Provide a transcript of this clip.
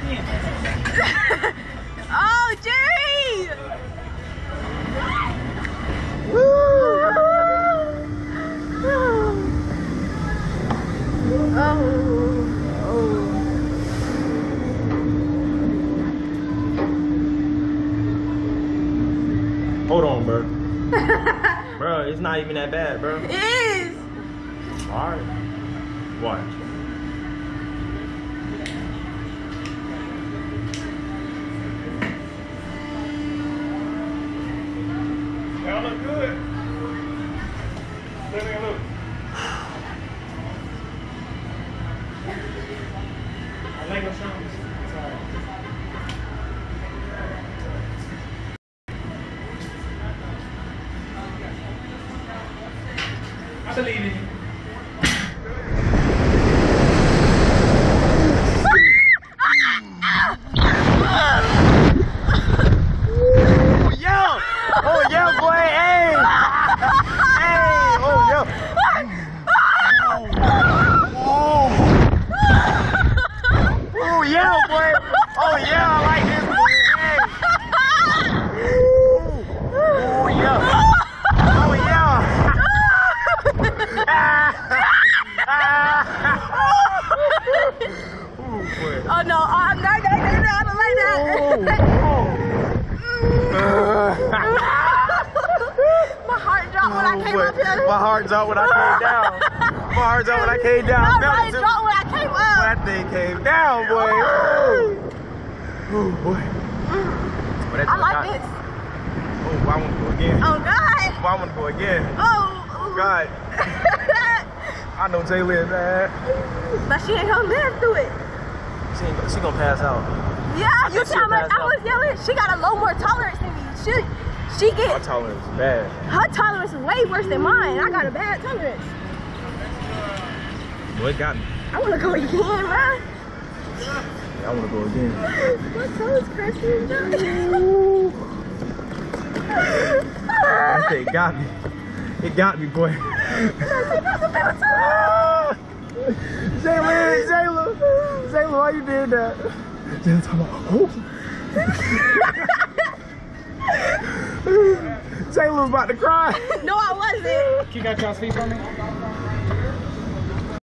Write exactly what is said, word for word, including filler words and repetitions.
Oh, Jerry! Woo! Oh. Oh. Hold on, bro. Bro, it's not even that bad, bro. It is. All right. Watch. Y'all look good. Look, look. I like your shoes. Sorry. I believe in you. Oh no, I'm not gonna get it out like that. My heart dropped when I came up here. My heart dropped when I came down. My heart dropped when I came down. My heart dropped when I came up. When that thing came down, boy. Ooh, boy. But I like this. Oh, I want to go again. Oh God. Oh, I want to go again. Oh. God. I know Jayla is bad. But she ain't gonna live through it. She ain't, she gonna pass out. Yeah, you see how much I was yelling? She got a low more tolerance than me. She, she get. Her tolerance is bad. Her tolerance is way worse than mine. I got a bad tolerance. Boy, it got me. I wanna go again, man. Yeah, I wanna go again. My toe is crashing. That thing got me. It got me, boy. Jayla, Jayla, Jayla, why you did that? Jayla talking about, oh. Jayla was about to cry. No, I wasn't. You got y'all's feet for me?